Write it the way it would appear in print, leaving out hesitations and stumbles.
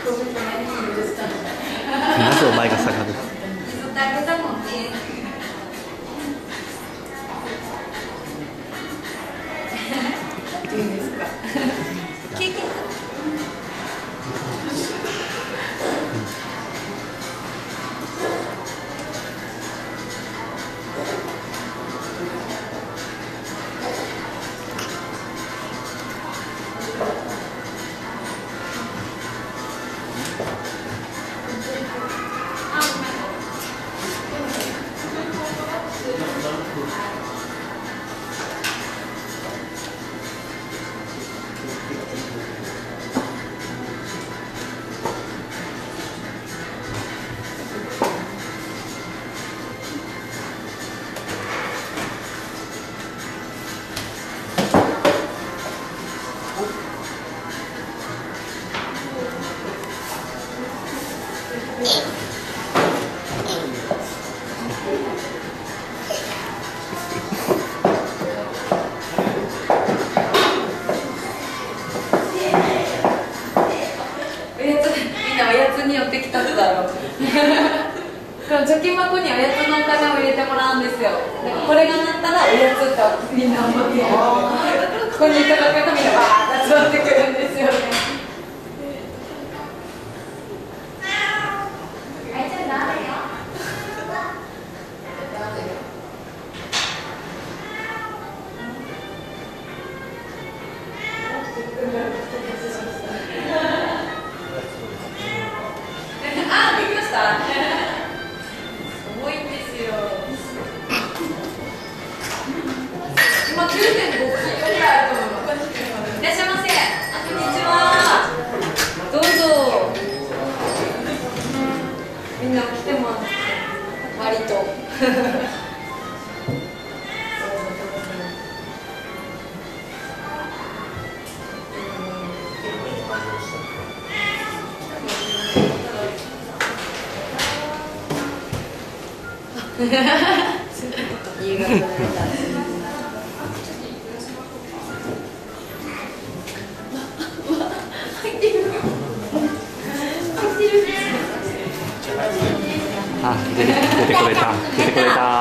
なぜお前が下がる。 譲ってあげたもんね。いいんですか。経験。おやつに寄ってきたんだろう。貯金箱におやつのお金を入れてもらうんですよ。でこれがなったらおやつってみんな思ってやる。ここにいただけがみんなバーッと集まってくるんですよね。あ、できました。重いんですよ。今9.5キロぐらいあると思う。いらっしゃいませ。こんにちは。どうぞ。みんな来てます。割と。夕方のあ、出てこれた。